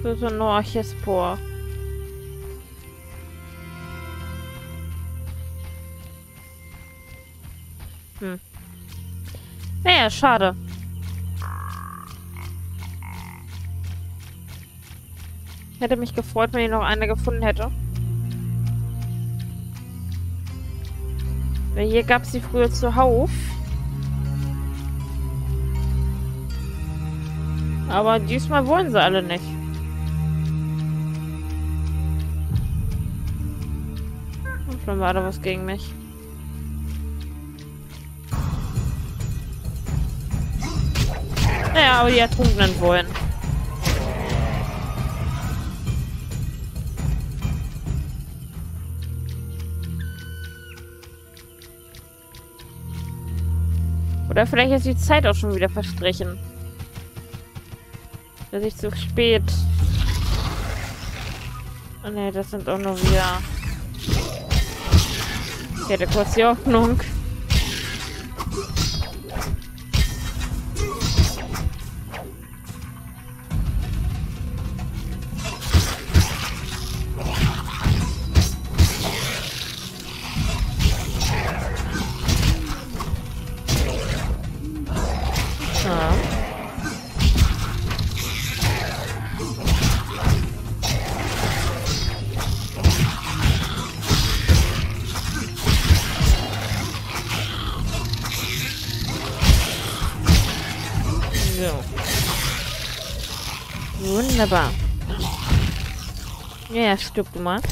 Das ist nur Archespor. Naja, schade. Hätte mich gefreut, wenn ich noch eine gefunden hätte. Weil hier gab es die früher zuhauf. Aber diesmal wollen sie alle nicht. Und dann war da was gegen mich. Naja, aber die Ertrunkenen wollen. Oder vielleicht ist die Zeit auch schon wieder verstrichen. Dass ich zu spät... Oh ne, das sind auch nur wieder... Ich hätte kurz die Hoffnung. Wunderbar. Ja, stirb du mal.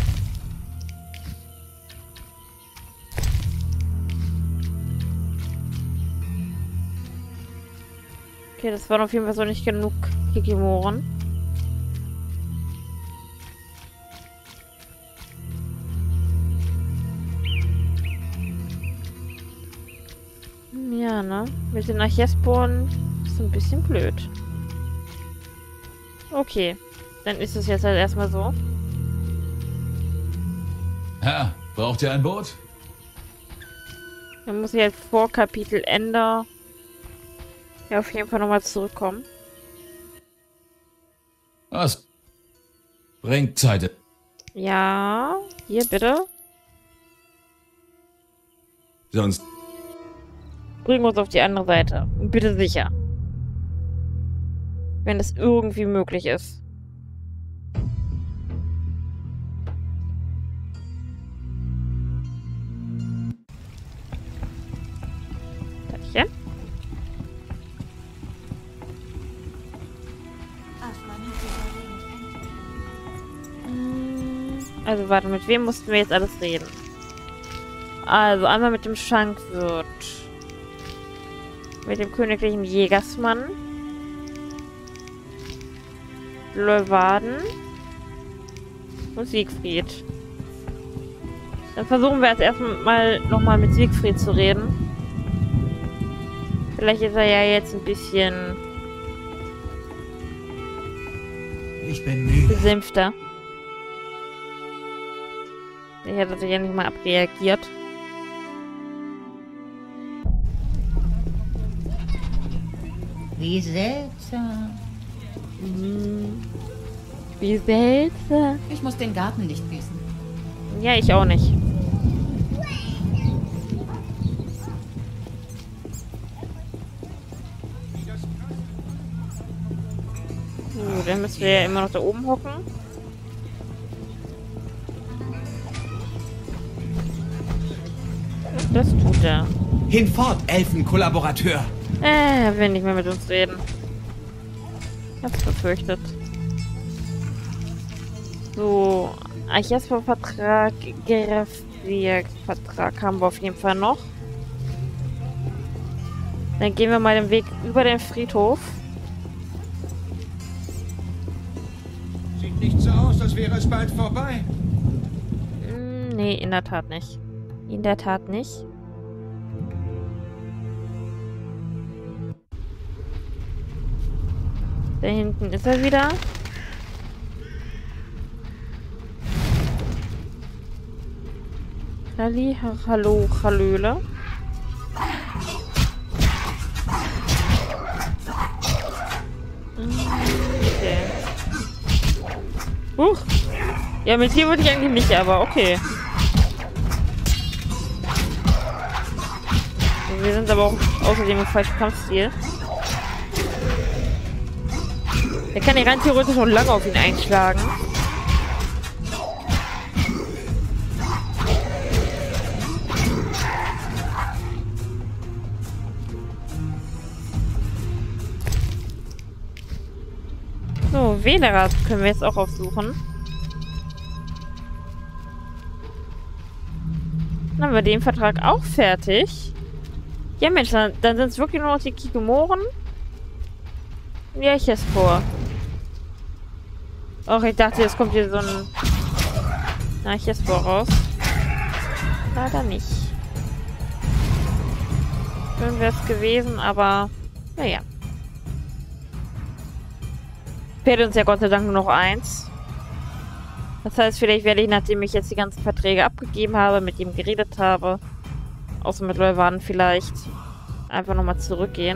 Okay, das waren auf jeden Fall so nicht genug Kikimoren. Ja, ne? Mit den Archesporen ist ein bisschen blöd. Okay, dann ist es jetzt halt erstmal so. Herr, braucht ihr ein Boot? Dann muss ich halt vor Kapitelende ja auf jeden Fall nochmal zurückkommen. Was? Bringt Zeit. Ja, hier bitte. Sonst... Bring uns auf die andere Seite. Und bitte sicher. Wenn es irgendwie möglich ist. Dankeschön. Also warte, mit wem mussten wir jetzt alles reden? Also einmal mit dem Schankwirt. Mit dem königlichen Jägersmann. Leuwarden und Siegfried. Dann versuchen wir jetzt erstmal nochmal mit Siegfried zu reden. Vielleicht ist er ja jetzt ein bisschen Ich bin müde. besänfter. Ich hätte sich ja nicht mal abreagiert. Wie seltsam. Wie seltsam. Ich muss den Garten nicht gießen. Ja, ich auch nicht. So, dann müssen wir ja immer noch da oben hocken. Das tut er. Hinfort, Elfenkollaborateur! Er will nicht mehr mit uns reden. Ich hab's befürchtet. So, Archespor-Vertrag, Gerefsvirk-Vertrag haben wir auf jeden Fall noch. Dann gehen wir mal den Weg über den Friedhof. Sieht nicht so aus, als wäre es bald vorbei. Nee, in der Tat nicht. In der Tat nicht. Da hinten ist er wieder. Hallo, Hallöle. Okay. Huch. Ja, mit dir würde ich eigentlich nicht, aber okay. Wir sind aber auch außerdem im falschen Kampfstil. Der kann ja rein theoretisch noch lange auf ihn einschlagen. So, Wählerer können wir jetzt auch aufsuchen. Dann haben wir den Vertrag auch fertig. Ja Mensch, dann sind es wirklich nur noch die Kikomoren. Ja, ich jetzt vor. Och, ich dachte, jetzt kommt hier so ein... Na, ich jetzt vor raus. Leider nicht. Schön wäre es gewesen, aber... Naja. Fehlt uns ja Gott sei Dank nur noch eins. Das heißt, vielleicht werde ich, nachdem ich jetzt die ganzen Verträge abgegeben habe, mit ihm geredet habe, außer mit Leuwarden vielleicht, einfach nochmal zurückgehen.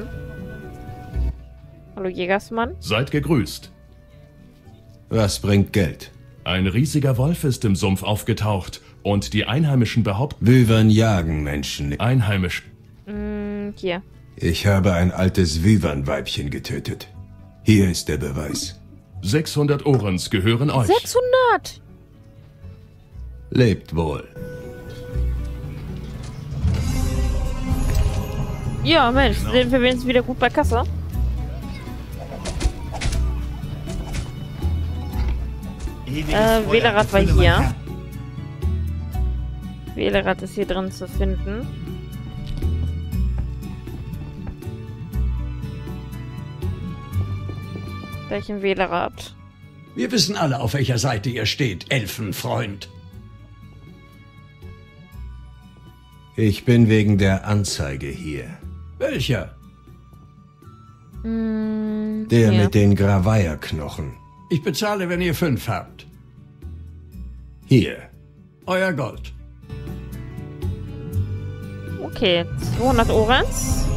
Hallo Jägersmann. Seid gegrüßt. Was bringt Geld? Ein riesiger Wolf ist im Sumpf aufgetaucht und die Einheimischen behaupten... Wyvern jagen Menschen. Einheimisch. Hier. Ich habe ein altes Wyvern-Weibchen getötet. Hier ist der Beweis. 600 Orens gehören euch. 600! Lebt wohl. Ja, Mensch, sind wir wenigstens wieder gut bei Kasse. Wählerrad war hier. Wählerrad ist hier drin zu finden. Welchen Wählerrad? Wir wissen alle, auf welcher Seite ihr steht, Elfenfreund. Ich bin wegen der Anzeige hier. Welcher? Der mit den Gravaya-Knochen. Ich bezahle, wenn ihr 5 habt. Hier. Euer Gold. Okay, 200 Orens.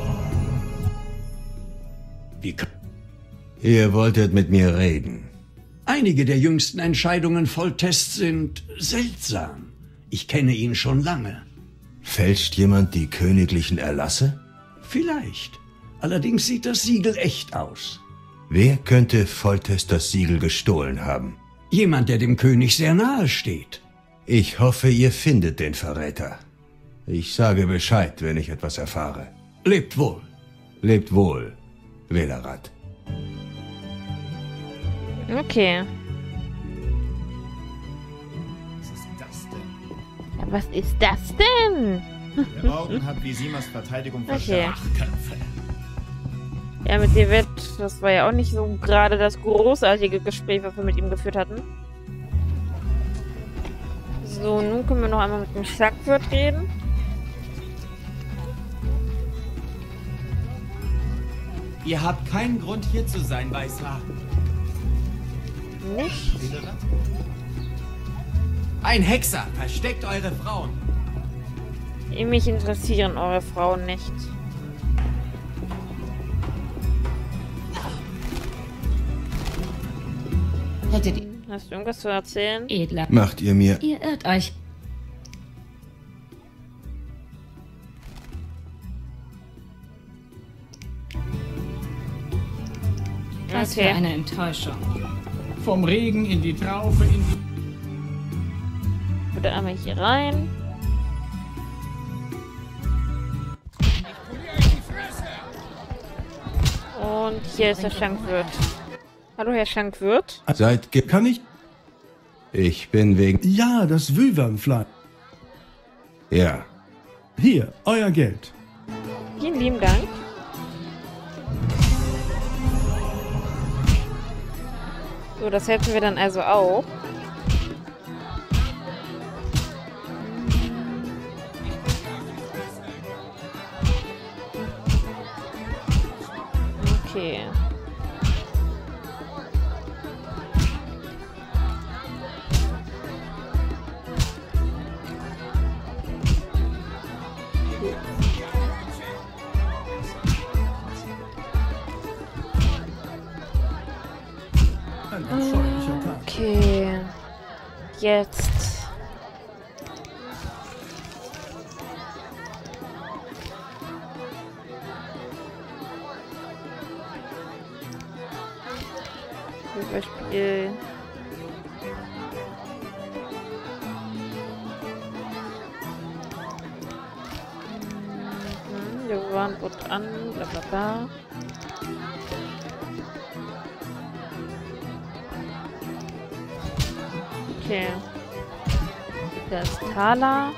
Ihr wolltet mit mir reden. Einige der jüngsten Entscheidungen Foltests sind seltsam. Ich kenne ihn schon lange. Fälscht jemand die königlichen Erlasse? Vielleicht. Allerdings sieht das Siegel echt aus. Wer könnte Foltest das Siegel gestohlen haben? Jemand, der dem König sehr nahe steht. Ich hoffe, ihr findet den Verräter. Ich sage Bescheid, wenn ich etwas erfahre. Lebt wohl. Lebt wohl, Wählerrad. Okay. Was ist das denn? Ja, was ist das denn? Der Orden hat Visimas Verteidigung Okay. verstärkt. Ja, mit dir wird, das war ja auch nicht so gerade das großartige Gespräch, was wir mit ihm geführt hatten. So, nun können wir noch einmal mit dem Schackwirt reden. Ihr habt keinen Grund hier zu sein, Weißhaar. Nicht? Ein Hexer versteckt eure Frauen. Mich interessieren eure Frauen nicht. Hättet ihr... Hast du irgendwas zu erzählen? Edler. Macht ihr mir... Ihr irrt euch. Was für Okay. eine Enttäuschung. Vom Regen in die Traufe, in die... Bitte einmal hier rein. Und hier ist der Schankwirt. Hallo, Herr Schankwirt. Kann ich? Ich bin wegen... Ja, das Wyvernfleisch. Ja. Hier, euer Geld. Vielen lieben Dank. So, das hätten wir dann also auch. Okay. Ein abscheulicher Tag. Okay. jetzt? Zum Beispiel... Wir waren gut an, bla bla bla. Okay. Da ist Thala.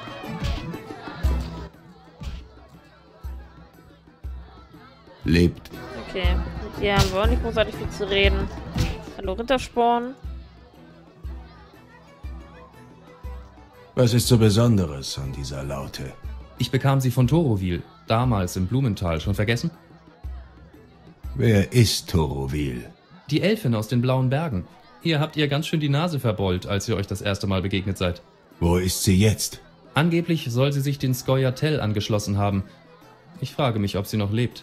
Lebt. Okay. Mit ihr haben wir auch nicht großartig viel zu reden. Hallo Rittersporn. Was ist so Besonderes an dieser Laute? Ich bekam sie von Torovil, damals im Blumental. Schon vergessen? Wer ist Torovil? Die Elfin aus den Blauen Bergen. Ihr habt ihr ganz schön die Nase verbeult, als ihr euch das erste Mal begegnet seid. Wo ist sie jetzt? Angeblich soll sie sich den Scoia'tael angeschlossen haben. Ich frage mich, ob sie noch lebt.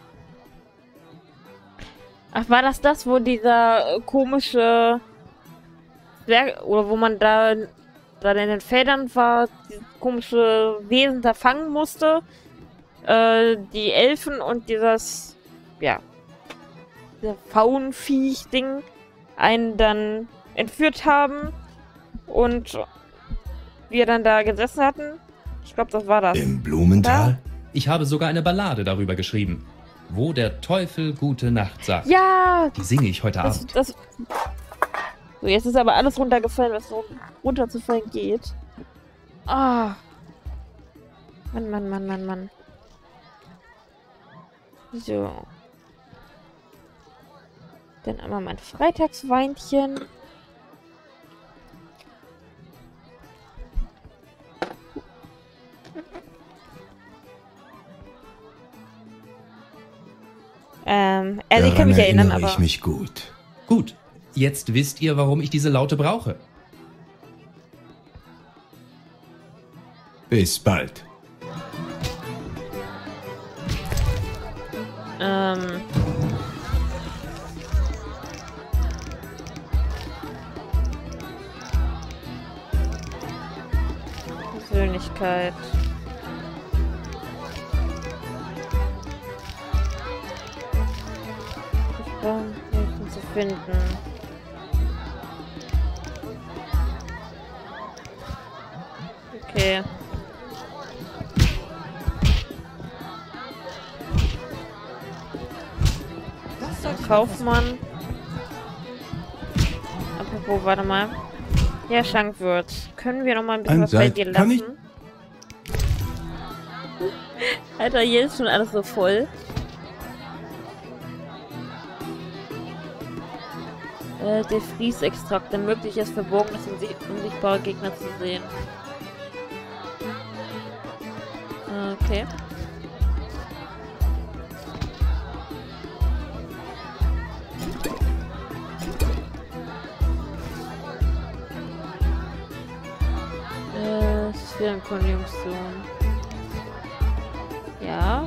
Ach, war das, wo dieser komische Zwerg, oder wo man da in den Feldern war, dieses komische Wesen da fangen musste? Die Elfen und dieses, ja, dieser Faunviech-Ding einen dann entführt haben und wir dann da gesessen hatten. Ich glaube, das war das. Im Blumental? Ja? Ich habe sogar eine Ballade darüber geschrieben. Wo der Teufel gute Nacht sagt. Ja! Die singe ich heute Abend. So, jetzt ist aber alles runtergefallen, was so runterzufallen geht. Ah. Mann. So. Dann einmal mein Freitagsweinchen. Ich kann mich erinnern, aber... ich mich gut. Gut, jetzt wisst ihr, warum ich diese Laute brauche. Bis bald. Persönlichkeit. Hilfen zu finden. Okay. Kaufmann. Apropos, warte mal. Ja, Schankwirt. Können wir noch mal ein bisschen was bei dir lassen? Alter, hier ist schon alles so voll. Der Fries-Extrakt ermöglicht es, verborgenes unsichtbare Gegner zu sehen. Okay. Sphärenkonjunktion. Ja.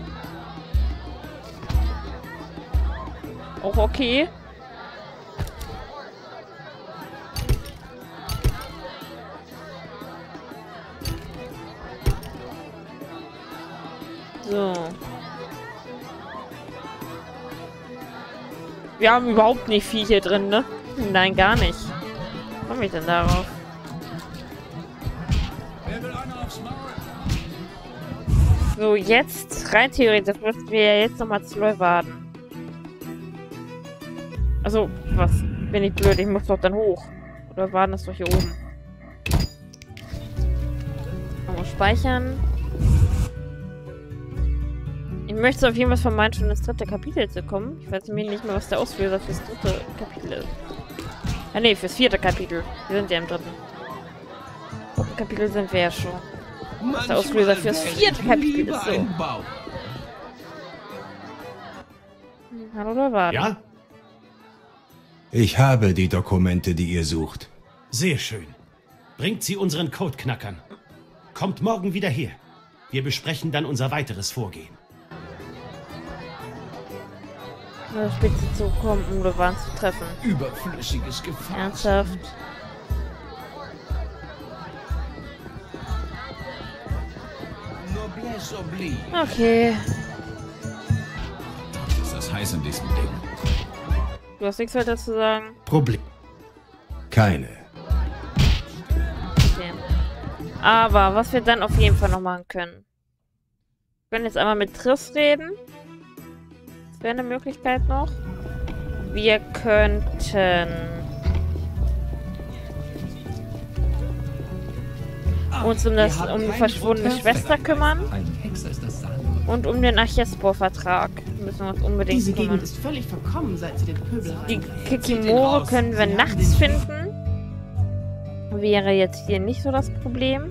Auch okay. So. Wir haben überhaupt nicht viel hier drin, ne? Nein, gar nicht. Wie komme ich denn darauf? So, jetzt, rein theoretisch, müssten wir ja jetzt nochmal zu Leuwarden. Also, was? Bin ich blöd, ich muss doch dann hoch. Leuwarden ist doch hier oben. Nochmal speichern. Ich möchte auf jeden Fall vermeiden, schon ins 3. Kapitel zu kommen. Ich weiß mir nicht mehr, was der Auslöser fürs 3. Kapitel ist. Ah ne, fürs 4. Kapitel. Wir sind ja im 3. Kapitel sind wir ja schon. Was der Auslöser fürs 4. Kapitel ist so. Hallo, da war. Ja? Ich habe die Dokumente, die ihr sucht. Sehr schön. Bringt sie unseren Codeknackern. Kommt morgen wieder her. Wir besprechen dann unser weiteres Vorgehen. Der Spitze zu kommen, um Leuwarden zu treffen. Überflüssiges Gefahr. Ernsthaft? So blieb. Okay. Ist das heiß in diesem Ding? Du hast nichts weiter zu sagen? Problem. Keine. Okay. Aber was wir dann auf jeden Fall noch machen können. Wir können jetzt einmal mit Triss reden. Das wäre eine Möglichkeit noch. Wir könnten uns um die verschwundene Schwester kümmern. Und um den Archespor-Vertrag müssen wir uns unbedingt Diese kümmern. Gegend ist völlig verkommen, seit sie den Pöbel Die rein. Kikimore können wir nachts finden. Wäre jetzt hier nicht so das Problem.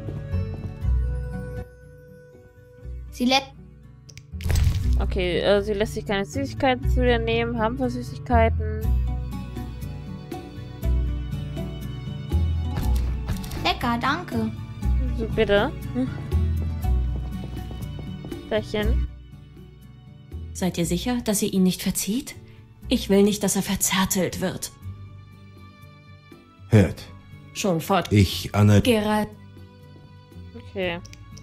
Okay, sie lässt sich keine Süßigkeiten zu dir nehmen. Haben wir Süßigkeiten? Lecker, danke. So, bitte. Bärchen. Seid ihr sicher, dass ihr ihn nicht verzieht? Ich will nicht, dass er verzärtelt wird. Hört. Schon fort. Geralt. Okay.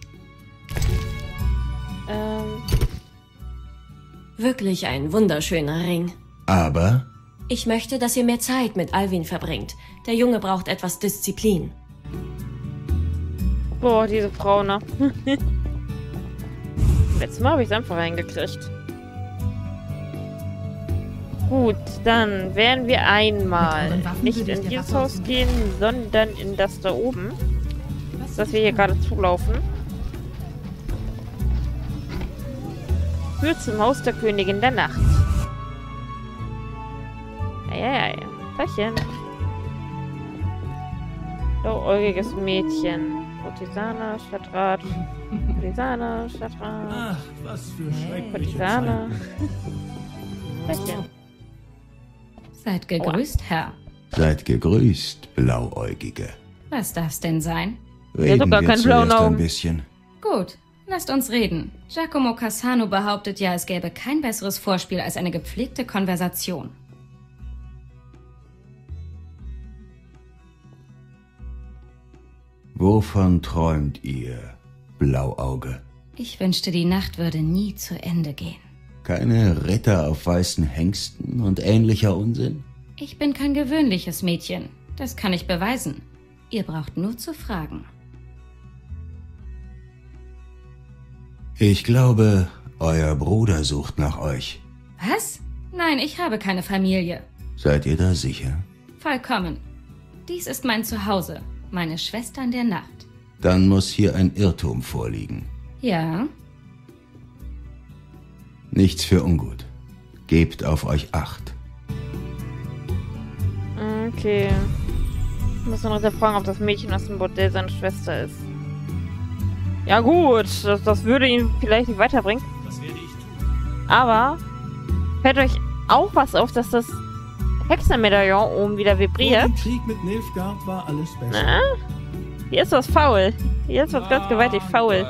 Wirklich ein wunderschöner Ring. Aber? Ich möchte, dass ihr mehr Zeit mit Alwin verbringt. Der Junge braucht etwas Disziplin. Boah, diese Frau, ne? Letztes Mal habe ich es einfach reingekriegt. Gut, dann werden wir einmal nicht in dieses Haus gehen, sondern in das da oben. Das wir hier gerade zulaufen. Führt zum Haus der Königin der Nacht. Eieiei. Pärchen. Blauäugiges Mädchen. Kurtisane, Stadtrat. Kurtisane, Stadtrat. Ach, was für schreckliche Kurtisane. Zeiten. Pärchen. Seid gegrüßt, Herr. Seid gegrüßt, Blauäugige. Was darf's denn sein? Reden wir zuerst ein bisschen. Gut, lasst uns reden. Giacomo Cassano behauptet ja, es gäbe kein besseres Vorspiel als eine gepflegte Konversation. Wovon träumt ihr, Blauauge? Ich wünschte, die Nacht würde nie zu Ende gehen. Keine Ritter auf weißen Hengsten und ähnlicher Unsinn? Ich bin kein gewöhnliches Mädchen. Das kann ich beweisen. Ihr braucht nur zu fragen. Ich glaube, euer Bruder sucht nach euch. Was? Nein, ich habe keine Familie. Seid ihr da sicher? Vollkommen. Dies ist mein Zuhause. Meine Schwestern der Nacht. Dann muss hier ein Irrtum vorliegen. Ja? Nichts für ungut. Gebt auf euch Acht. Okay. Ich muss noch fragen, ob das Mädchen aus dem Bordell seine Schwester ist. Ja gut, das würde ihn vielleicht nicht weiterbringen. Das werde ich tun. Aber fällt euch auch was auf, dass das Hexenmedaillon oben wieder vibriert? Vor dem Krieg mit Nilfgaard war alles besser. Na? Hier ist was faul. Hier ist was ganz gewaltig faul.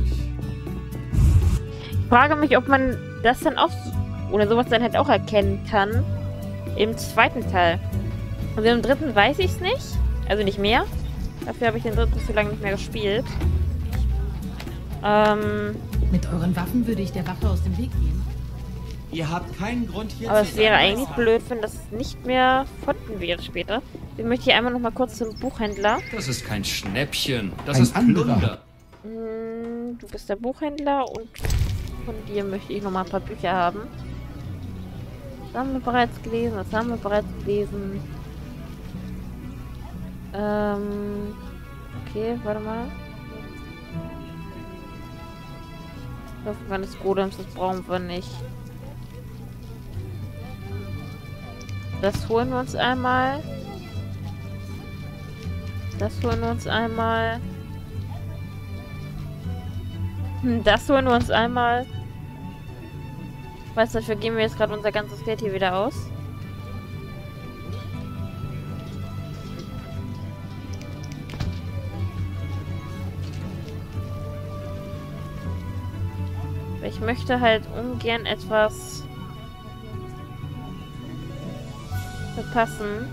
Ich frage mich, ob man das dann auch, oder sowas dann halt auch erkennen kann im zweiten Teil. Also im dritten weiß ich es nicht. Also nicht mehr. Dafür habe ich den dritten zu lange nicht mehr gespielt. Mit euren Waffen würde ich der Wache aus dem Weg gehen. Ihr habt keinen Grund hier aber zu es wäre sein, eigentlich blöd, wenn das nicht mehr gefunden wird später. Ich möchte hier einmal noch mal kurz zum Buchhändler. Das ist kein Schnäppchen. Das Ein ist Plunder. Du bist der Buchhändler und von dir möchte ich noch mal ein paar Bücher haben. Das haben wir bereits gelesen, das haben wir bereits gelesen. Okay, warte mal. Waffen des Golems, das brauchen wir nicht. Das holen wir uns einmal. Das holen wir uns einmal. Das holen wir uns einmal. Ich weiß, dafür geben wir jetzt gerade unser ganzes Geld hier wieder aus. Ich möchte halt ungern etwas verpassen.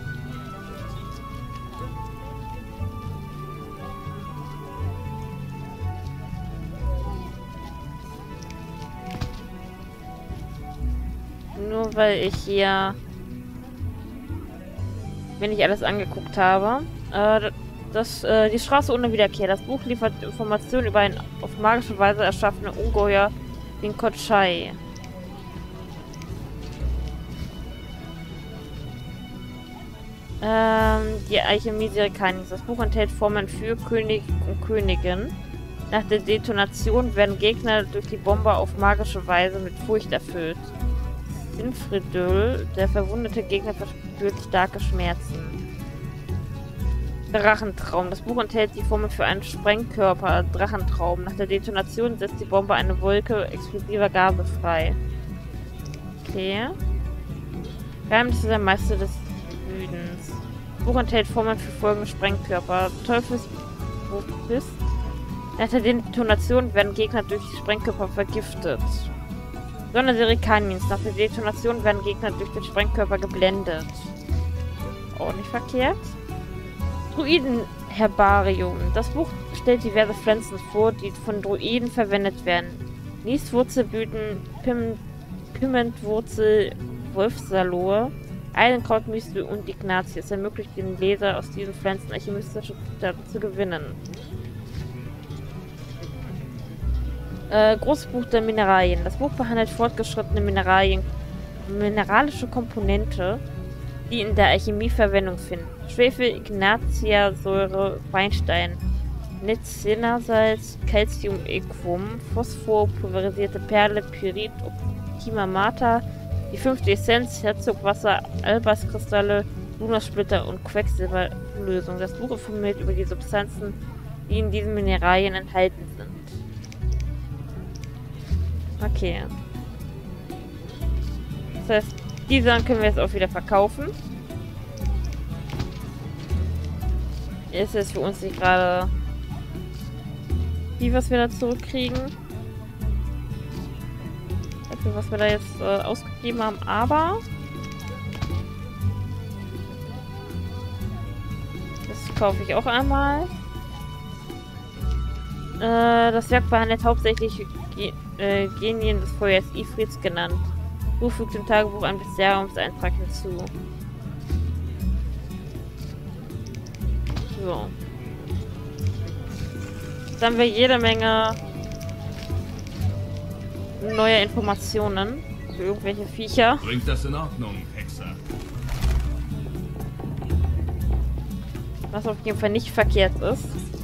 nur weil ich hier mir nicht alles angeguckt habe. Die Straße ohne Wiederkehr. Das Buch liefert Informationen über ein auf magische Weise erschaffene Ungeheuer, den Kotschai. Die Alchemie Kanis. Das Buch enthält Formeln für König und Königin. Nach der Detonation werden Gegner durch die Bombe auf magische Weise mit Furcht erfüllt. Sinfredöl, der verwundete Gegner verspürt starke Schmerzen. Drachentraum. Das Buch enthält die Formel für einen Sprengkörper, Drachentraum. Nach der Detonation setzt die Bombe eine Wolke explosiver Gase frei. Okay. Geheimnisse der Meister des Südens. Das Buch enthält Formeln für folgende Sprengkörper. Teufelsbruchfist. Nach der Detonation werden Gegner durch die Sprengkörper vergiftet. Sonderserie Canins. Nach der Detonation werden Gegner durch den Sprengkörper geblendet. Auch nicht verkehrt. Druidenherbarium. Das Buch stellt diverse Pflanzen vor, die von Druiden verwendet werden. Nieswurzelblüten, Pimentwurzel, Wolfsaloe, Eisenkrautmüsli und Ignatius ermöglicht den Leser aus diesen Pflanzen alchemistische Zutaten zu gewinnen. Großbuch der Mineralien. Das Buch behandelt fortgeschrittene mineralische Komponente, die in der Alchemie Verwendung finden. Schwefel, Ignatiasäure, Weinstein, Netzenersalz, Calcium-Equum, Phosphor, pulverisierte Perle, Pyrit, Optimamata, die 5. Essenz, Herzogwasser, Albaskristalle, Lunarsplitter und Quecksilberlösung. Das Buch informiert über die Substanzen, die in diesen Mineralien enthalten sind. Okay. Das heißt, die Sachen können wir jetzt auch wieder verkaufen. Ist es für uns nicht gerade viel, was wir da zurückkriegen. Dafür, was wir da jetzt ausgegeben haben, aber das kaufe ich auch einmal. Das Werk behandelt hauptsächlich Genien des Feuers Ifrits genannt. Buch fügt im Tagebuch ein Bestiariumseintrag hinzu. So. Jetzt haben wir jede Menge neue Informationen für irgendwelche Viecher. Bringt das in Ordnung, Hexer? Was auf jeden Fall nicht verkehrt ist.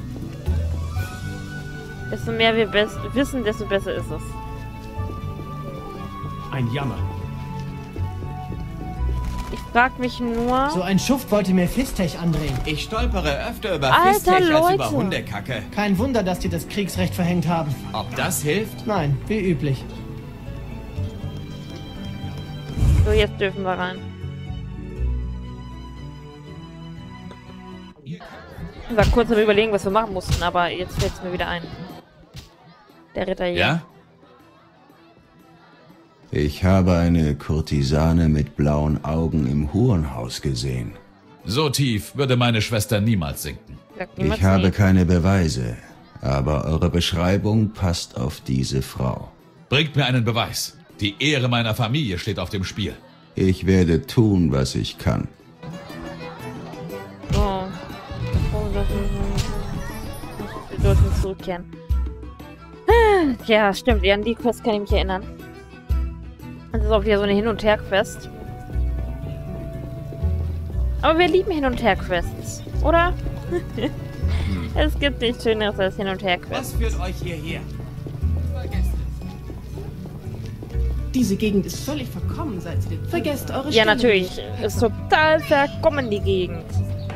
Desto mehr wir wissen, desto besser ist es. Ein Jammer. Ich frag mich nur... So ein Schuft wollte mir Fistech andrehen. Ich stolpere öfter über Alter, Fistech als über Leute. Hundekacke. Kein Wunder, dass die das Kriegsrecht verhängt haben. Ob das hilft? Nein, wie üblich. So, jetzt dürfen wir rein. Ich war kurz am Überlegen, was wir machen mussten, aber jetzt fällt es mir wieder ein. Der Ritter hier. Ja? Ich habe eine Kurtisane mit blauen Augen im Hurenhaus gesehen. So tief würde meine Schwester niemals sinken. Ich habe keine Beweise, aber eure Beschreibung passt auf diese Frau. Bringt mir einen Beweis. Die Ehre meiner Familie steht auf dem Spiel. Ich werde tun, was ich kann. Oh. Wir sollten zurückkehren. Ja, stimmt. An die Quest kann ich mich erinnern. Das ist auch wieder so eine Hin- und Her-Quest. Aber wir lieben Hin- und Her-Quests, oder? Es gibt nichts Schöneres als Hin- und Her-Quests. Was führt euch hierher? Vergesst Diese Gegend ist völlig verkommen, seit sie den... Vergesst eure Ja, Stimme natürlich. nicht. Ist total verkommen, die Gegend.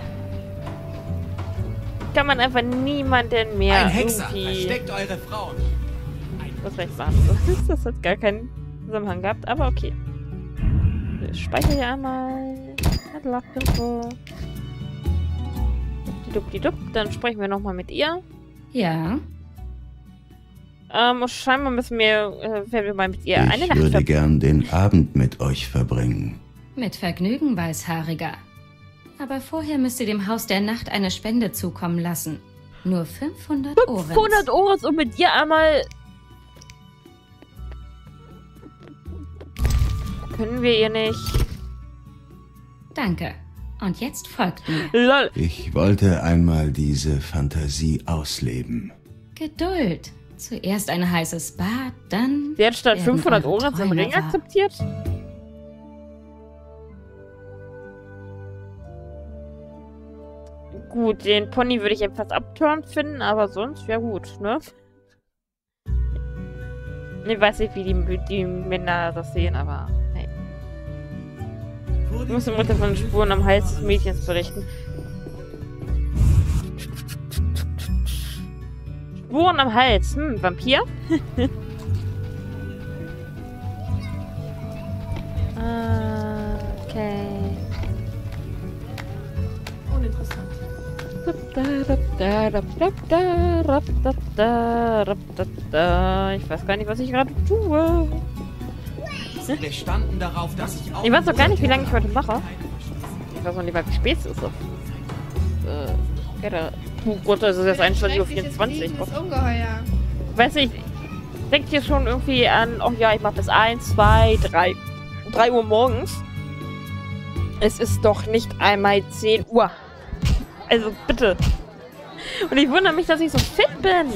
Kann man einfach niemanden mehr Ein Hexer, irgendwie... versteckt eure Frauen. Was vielleicht war das hat gar keinen Zusammenhang gehabt, aber okay. Ich speichere hier einmal. Dupdidup. Dann sprechen wir nochmal mit ihr. Ja. Und scheinbar müssen wir, werden wir mal mit ihr eine Ich Nacht würde verbringen. gern den Abend mit euch verbringen. Mit Vergnügen, Weißhaariger. Aber vorher müsst ihr dem Haus der Nacht eine Spende zukommen lassen. Nur 500 Orens. 500 Orens und mit dir einmal... Können wir ihr nicht? Danke. Und jetzt folgt mir. Lol. Ich wollte einmal diese Fantasie ausleben. Geduld. Zuerst ein heißes Bad, dann... Sie hat statt werden 500 eure Euro zum Träume Ring wahr. akzeptiert? Gut, den Pony würde ich etwas abturnt finden, aber sonst, ja gut, ne? Ich weiß nicht, wie die Männer das sehen, aber hey. Ich muss der Mutter von Spuren am Hals des Mädchens berichten. Spuren am Hals. Vampir? Okay. Uninteressant. Ich weiß gar nicht, was ich gerade tue. Sie bestanden darauf, dass ich auch... Ich weiß doch gar nicht, wie lange ich heute mache. Ich weiß noch nicht, wie spät es ist. Oh Gott, das ist jetzt 21:24 Uhr. Das Ungeheuer. Weiß nicht, denkt ihr schon irgendwie an, oh ja, ich mache bis 1, 2, 3 Uhr morgens. Es ist doch nicht einmal 10 Uhr. Also bitte. Und ich wundere mich, dass ich so fit bin.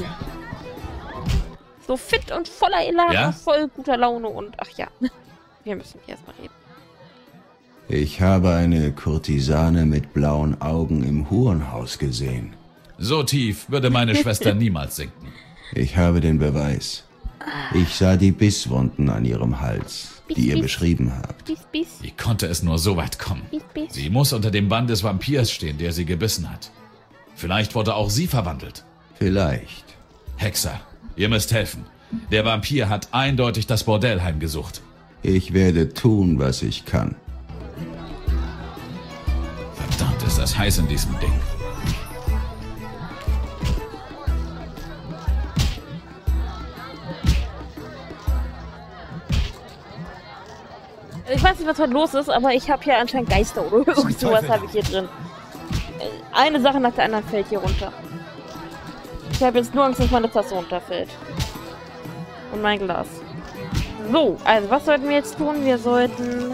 So fit und voller Elan, Ja? voll guter Laune und ach ja. Wir müssen hier erstmal reden. Ich habe eine Kurtisane mit blauen Augen im Hurenhaus gesehen. So tief würde meine Schwester niemals sinken. Ich habe den Beweis. Ich sah die Bisswunden an ihrem Hals, die ihr beschrieben habt. Wie konnte es nur so weit kommen? Sie muss unter dem Bann des Vampirs stehen, der sie gebissen hat. Vielleicht wurde auch sie verwandelt. Vielleicht. Hexer, ihr müsst helfen. Der Vampir hat eindeutig das Bordell heimgesucht. Ich werde tun, was ich kann. Verdammt, ist das heiß in diesem Ding. Ich weiß nicht, was heute los ist, aber ich habe hier anscheinend Geister oder irgend sowas habe ich hier drin. Eine Sache nach der anderen fällt hier runter. Ich habe jetzt nur Angst, dass meine Tasse runterfällt. Und mein Glas. So, also was sollten wir jetzt tun? Wir sollten...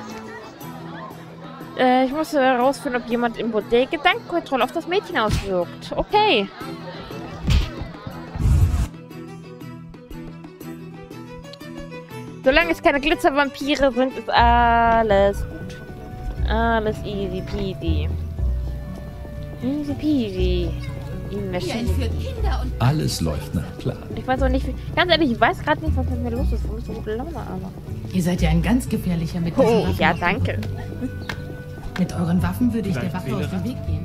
ich muss herausfinden, ob jemand im Bordell Gedankenkontrolle auf das Mädchen auswirkt. Okay. Solange es keine Glitzervampire sind, ist alles gut. Alles easy peasy. Easy peasy. Alles läuft nach Plan. Ich weiß auch nicht, ganz ehrlich, ich weiß gerade nicht, was mit mir los ist. Warum ich so gute Laune habe. Ihr seid ja ein ganz gefährlicher mit diesen Oh, Waffen. ja, danke. Mit euren Waffen würde ich der Waffe aus dem Weg gehen.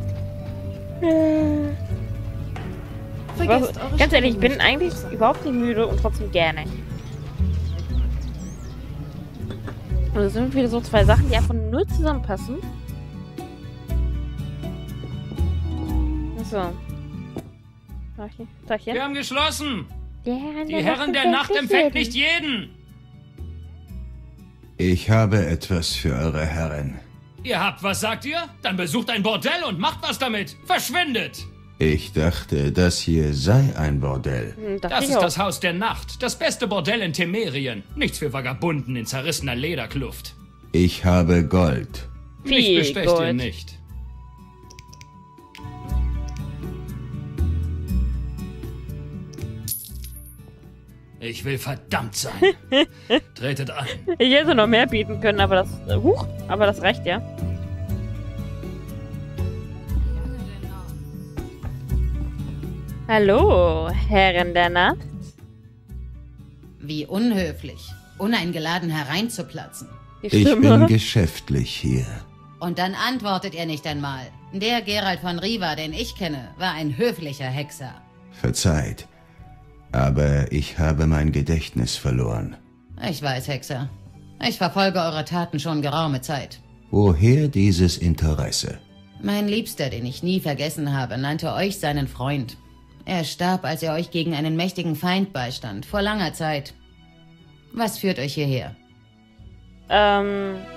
Vergesst eure Ganz ehrlich, ich bin Stellung eigentlich überhaupt nicht müde und trotzdem gerne. Und das sind wieder so zwei Sachen, die einfach null zusammenpassen. So. Tagchen. Wir haben geschlossen. Die Herren der Nacht empfängt nicht jeden. Ich habe etwas für eure Herren. Ihr habt, was sagt ihr? Dann besucht ein Bordell und macht was damit. Verschwindet. Ich dachte, das hier sei ein Bordell. Das ist das Haus der Nacht. Das beste Bordell in Temerien. Nichts für Vagabunden in zerrissener Lederkluft. Ich habe Gold. Mich bestecht ihr nicht. Ich will verdammt sein. Tretet ein. Ich hätte noch mehr bieten können, aber das... aber das reicht ja. Hallo, Herren der Nacht. Wie unhöflich, uneingeladen hereinzuplatzen. Ich bin geschäftlich hier. Und dann antwortet er nicht einmal. Der Geralt von Riva, den ich kenne, war ein höflicher Hexer. Verzeiht, aber ich habe mein Gedächtnis verloren. Ich weiß, Hexer. Ich verfolge eure Taten schon geraume Zeit. Woher dieses Interesse? Mein Liebster, den ich nie vergessen habe, nannte euch seinen Freund. Er starb, als er euch gegen einen mächtigen Feind beistand, vor langer Zeit. Was führt euch hierher?